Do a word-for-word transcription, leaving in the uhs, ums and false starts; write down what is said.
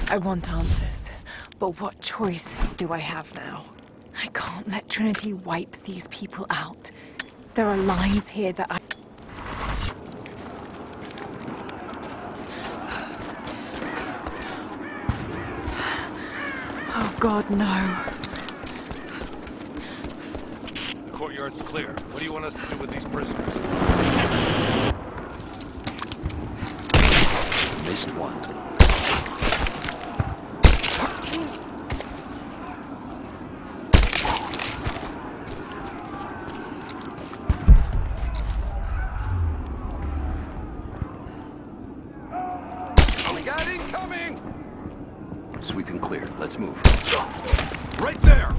I want answers, but what choice do I have now? I can't let Trinity wipe these people out. There are lines here that I... Oh God, no. The courtyard's clear. What do you want us to do with these prisoners? Missed one. We got incoming! Sweeping clear. Let's move. Right there!